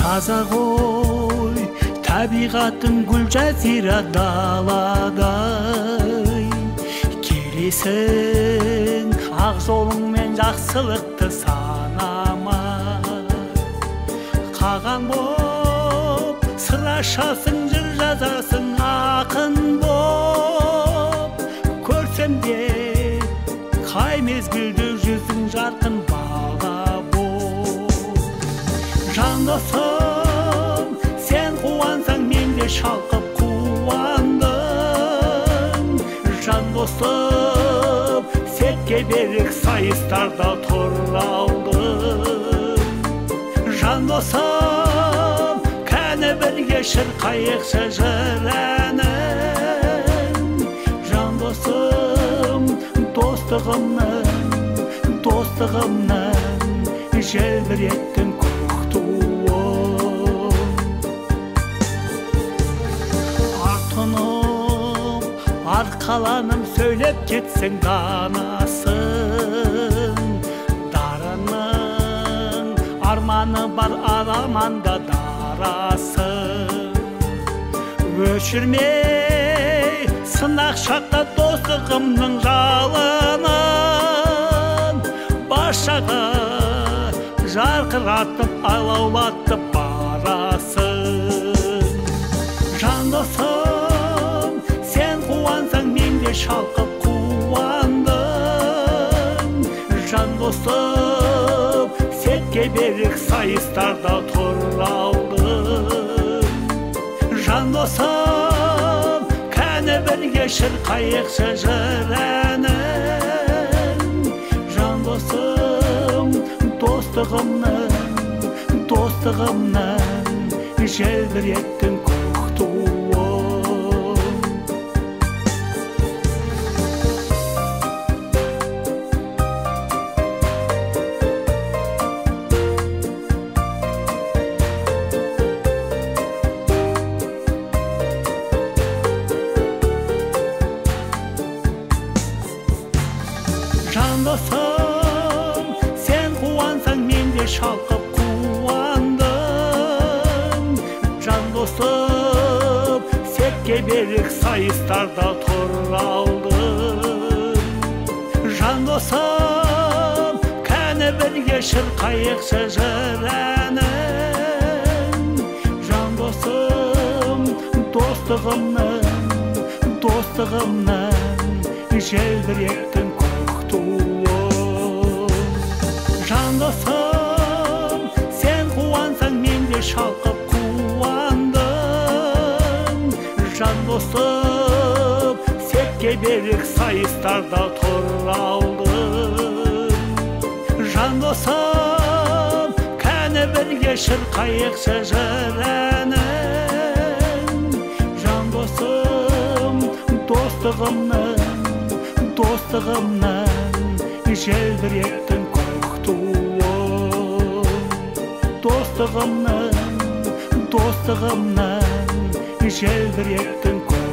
таза ғой табиғаттың гүл жазира даладай, келесің ақ жолыңмен жақсылықты санама. Қаған боп сырашасың, жыр жазасың ақын боп, көрсем де қай мезгілде жүзің жарқын бала боп. Жан досым, сен қуансаң мен де шалқып қуандым. Жан досым, сетке берік сайыстарда тұр алдым. Жан досым, кәні бірге шырқайықшы жыр әнін. Жан досым, достығымның желбіреттің көк туы. Артынып, арқаланып сөйлеп кетсең данасың. Дарының арманы бар аламанда дарасың. Өшірмей сынақ шақта достығымның жалынын, баршаға жарқыратып алаулатып барасың. Жан досым, сен қуансаң мен де шалқып қуандым. Жан досым, сетке берік сайыстарда тұр алдым. Жан досым, кәні бірге шырқайықшы жыр әнін. Жан досым, достығымның желбіреттің көк туы. Жан досым, сен қуансаң мен де шалқып қуандым. Жан досым, сетке берік сайыстарда тұр алдым. Жан досым, кәні бірге шырқайықшы жыр әнін. Жан досым, достығымның желбіреттің көк туы. Жан досым, сен қуансаң мен де шалқып қуандым. Жан досым, сетке берік сайыстарда тұр алдым. Жан досым, кәні бірге шырқайықшы жыр әнін. Жан досым, достығымның желбіреттің көк туы. Достығымның желбіреттің көк туы.